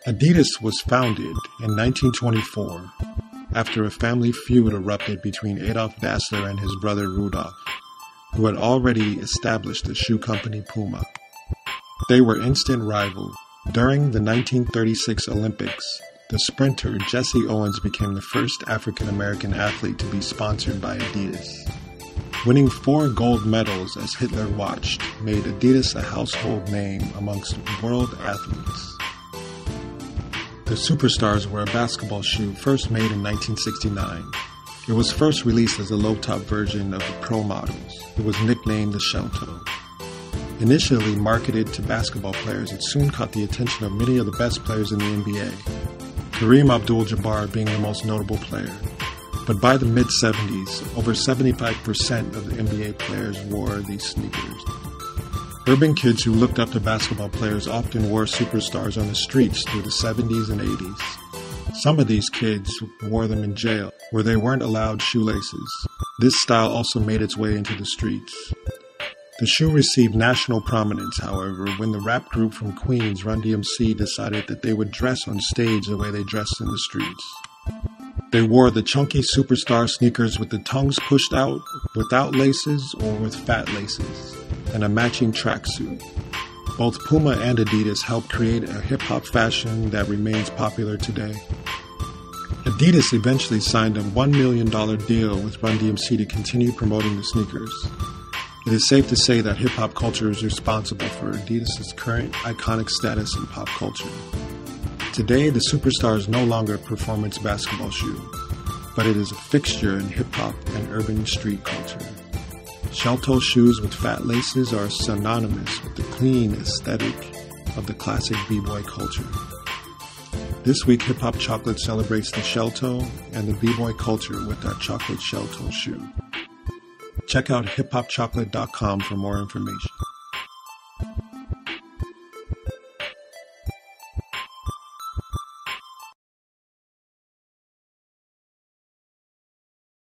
ADIDAS was founded in 1924 after a family feud erupted between Adolf Dassler and his brother Rudolf, who had already established the shoe company Puma. They were instant rivals. During the 1936 Olympics, the sprinter Jesse Owens became the first African-American athlete to be sponsored by ADIDAS. Winning 4 gold medals as Hitler watched made ADIDAS a household name amongst world athletes. The Superstars were a basketball shoe first made in 1969. It was first released as a low-top version of the Pro models. It was nicknamed the Shelltoe. Initially marketed to basketball players, it soon caught the attention of many of the best players in the NBA, Kareem Abdul-Jabbar being the most notable player. But by the mid-70s, over 75% of the NBA players wore these sneakers. Urban kids who looked up to basketball players often wore Superstars on the streets through the 70s and 80s. Some of these kids wore them in jail, where they weren't allowed shoelaces. This style also made its way into the streets. The shoe received national prominence, however, when the rap group from Queens, Run DMC, decided that they would dress on stage the way they dressed in the streets. They wore the chunky Superstar sneakers with the tongues pushed out, without laces or with fat laces, and a matching tracksuit. Both Puma and ADIDAS helped create a hip-hop fashion that remains popular today. ADIDAS eventually signed a $1 million deal with Run DMC to continue promoting the sneakers. It is safe to say that hip-hop culture is responsible for ADIDAS' current iconic status in pop culture. Today, the Superstar is no longer a performance basketball shoe, but it is a fixture in hip-hop and urban street culture. Shelltoe shoes with fat laces are synonymous with the clean aesthetic of the classic b-boy culture. This week, Hip Hop Chocolate celebrates the Shelltoe and the b-boy culture with our chocolate Shelltoe shoe. Check out hiphopchocolate.com for more information.